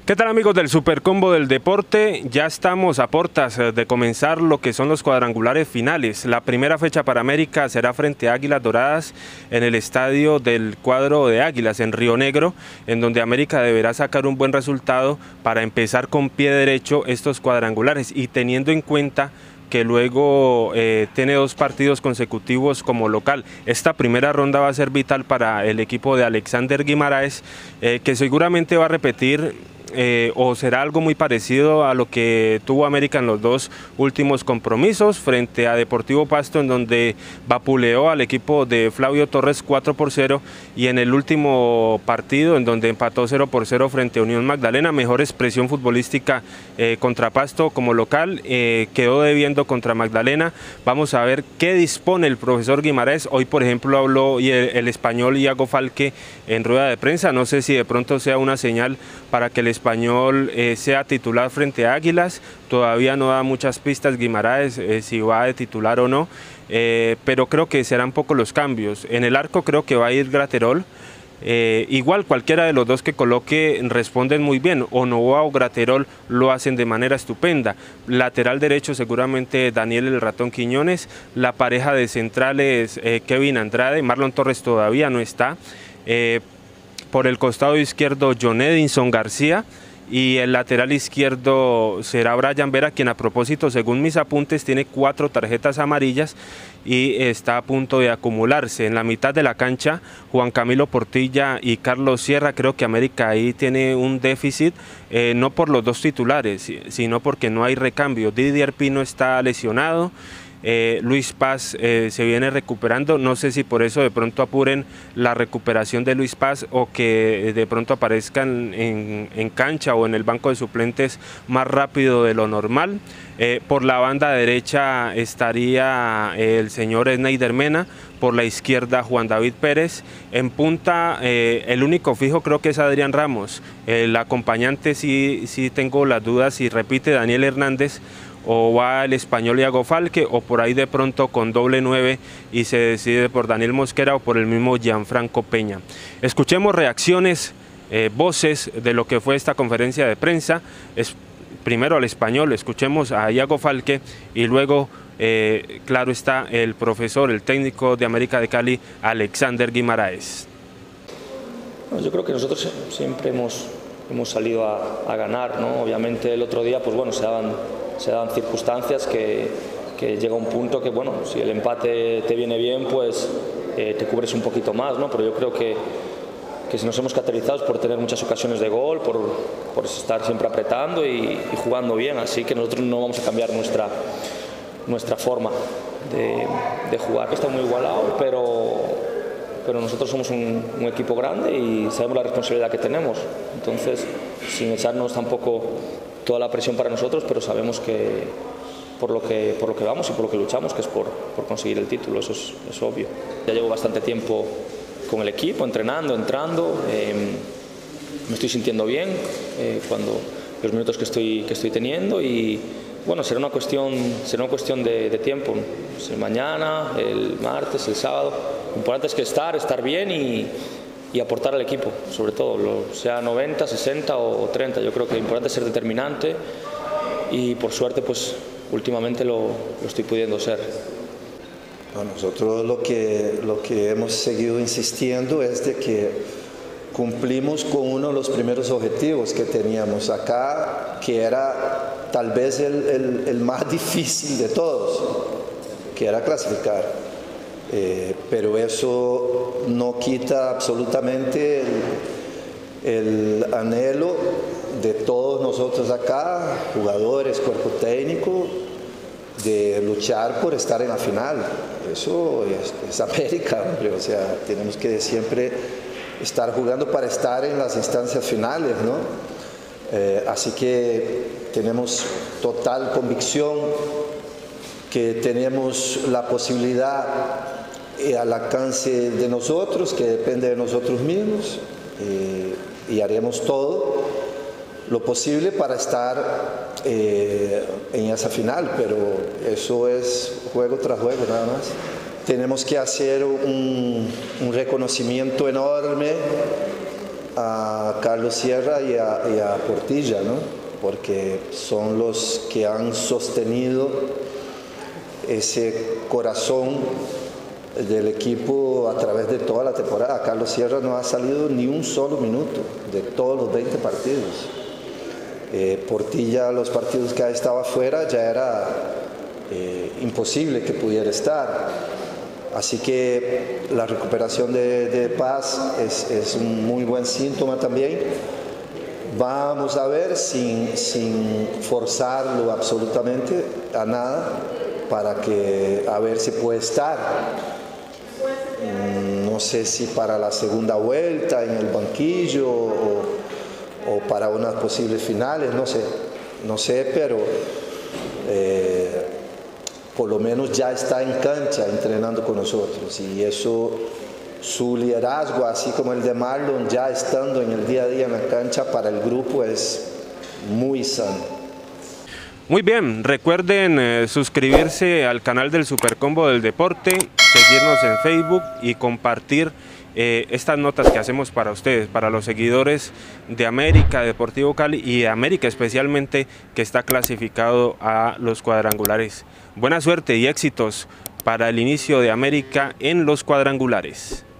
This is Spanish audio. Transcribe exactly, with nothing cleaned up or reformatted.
¿Qué tal, amigos del Supercombo del Deporte? Ya estamos a puertas de comenzar lo que son los cuadrangulares finales. La primera fecha para América será frente a Águilas Doradas en el estadio del cuadro de Águilas en Río Negro, en donde América deberá sacar un buen resultado para empezar con pie derecho estos cuadrangulares, y teniendo en cuenta que luego eh, tiene dos partidos consecutivos como local. Esta primera ronda va a ser vital para el equipo de Alexander Guimaraes, eh, que seguramente va a repetir Eh, o será algo muy parecido a lo que tuvo América en los dos últimos compromisos frente a Deportivo Pasto, en donde vapuleó al equipo de Flavio Torres cuatro por cero, y en el último partido en donde empató cero por cero frente a Unión Magdalena. Mejor expresión futbolística eh, contra Pasto como local, eh, quedó debiendo contra Magdalena. Vamos a ver qué dispone el profesor Guimaraes. Hoy, por ejemplo, habló y el, el español Iago Falque en rueda de prensa. No sé si de pronto sea una señal para que el español eh, sea titular frente a Águilas. Todavía no da muchas pistas Guimaraes eh, si va de titular o no, eh, pero creo que serán pocos los cambios. En el arco creo que va a ir Graterol. Eh, igual cualquiera de los dos que coloque responden muy bien. Onoa o Graterol lo hacen de manera estupenda. Lateral derecho seguramente Daniel el Ratón Quiñones. La pareja de centrales eh, Kevin Andrade. Marlon Torres todavía no está. Eh, por el costado izquierdo John Edinson García, y el lateral izquierdo será Brian Vera, quien, a propósito, según mis apuntes, tiene cuatro tarjetas amarillas y está a punto de acumularse. En la mitad de la cancha, Juan Camilo Portilla y Carlos Sierra. Creo que América ahí tiene un déficit, eh, no por los dos titulares, sino porque no hay recambio. Didier Pino está lesionado. Eh, Luis Paz eh, se viene recuperando. No sé si por eso de pronto apuren la recuperación de Luis Paz, o que de pronto aparezcan en, en cancha o en el banco de suplentes más rápido de lo normal. Eh, por la banda derecha estaría el señor Sneider Mena, por la izquierda Juan David Pérez. En punta eh, el único fijo creo que es Adrián Ramos. El acompañante sí, sí tengo las dudas si repite Daniel Hernández, o va el español Iago Falque, o por ahí de pronto con doble nueve y se decide por Daniel Mosquera o por el mismo Gianfranco Peña. Escuchemos reacciones, eh, voces de lo que fue esta conferencia de prensa. Es, primero al español, escuchemos a Iago Falque, y luego, eh, claro está, el profesor, el técnico de América de Cali, Alexander Guimaraes. Yo creo que nosotros siempre hemos, hemos salido a, a ganar, ¿no? Obviamente el otro día, pues bueno, se daban se dan circunstancias que, que llega un punto que, bueno, si el empate te viene bien, pues eh, te cubres un poquito más, ¿no? Pero yo creo que, que si nos hemos caracterizado por tener muchas ocasiones de gol, por, por estar siempre apretando y, y jugando bien, así que nosotros no vamos a cambiar nuestra, nuestra forma de, de jugar. Está muy igualado, pero, pero nosotros somos un, un equipo grande y sabemos la responsabilidad que tenemos, entonces sin echarnos tampoco toda la presión para nosotros, pero sabemos que por lo que, por lo que vamos y por lo que luchamos, que es por, por conseguir el título, eso es, es obvio. Ya llevo bastante tiempo con el equipo, entrenando, entrando, eh, me estoy sintiendo bien eh, cuando los minutos que estoy, que estoy teniendo, y bueno, será una cuestión, será una cuestión de, de tiempo, el mañana, el martes, el sábado. Lo importante es que estar, estar bien y y aportar al equipo, sobre todo, lo, sea noventa, sesenta o treinta. Yo creo que lo importante es ser determinante, y por suerte pues últimamente lo, lo estoy pudiendo ser. Bueno, nosotros lo que, lo que hemos seguido insistiendo es de que cumplimos con uno de los primeros objetivos que teníamos acá, que era tal vez el, el, el más difícil de todos, que era clasificar. Eh, pero eso no quita absolutamente el, el anhelo de todos nosotros acá, jugadores, cuerpo técnico, de luchar por estar en la final. Eso es, es América, hombre. O sea, tenemos que siempre estar jugando para estar en las instancias finales, ¿no? Eh, así que tenemos total convicción que tenemos la posibilidad eh, al alcance de nosotros, que depende de nosotros mismos, eh, y haremos todo lo posible para estar eh, en esa final, pero eso es juego tras juego nada más. Tenemos que hacer un, un reconocimiento enorme a Carlos Sierra y a, y a Portilla, ¿no? Porque son los que han sostenido ese corazón del equipo a través de toda la temporada. Carlos Sierra no ha salido ni un solo minuto de todos los veinte partidos. Eh, Portilla, los partidos que estaba afuera, ya era eh, imposible que pudiera estar. Así que la recuperación de, de Paz es, es un muy buen síntoma también. Vamos a ver, sin, sin forzarlo absolutamente a nada, para que a ver si puede estar. No sé si para la segunda vuelta en el banquillo o, o para unas posibles finales, no sé, no sé, pero eh, por lo menos ya está en cancha entrenando con nosotros, y eso, su liderazgo, así como el de Marlon, ya estando en el día a día en la cancha para el grupo, es muy sano. Muy bien, recuerden eh, suscribirse al canal del Supercombo del Deporte, seguirnos en Facebook y compartir eh, estas notas que hacemos para ustedes, para los seguidores de América, Deportivo Cali y de América especialmente, que está clasificado a los cuadrangulares. Buena suerte y éxitos para el inicio de América en los cuadrangulares.